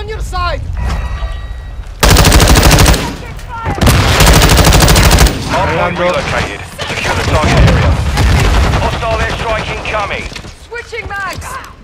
your side! Hardpoint relocated. Secure the target area. Hostile airstrike incoming. Switching mags!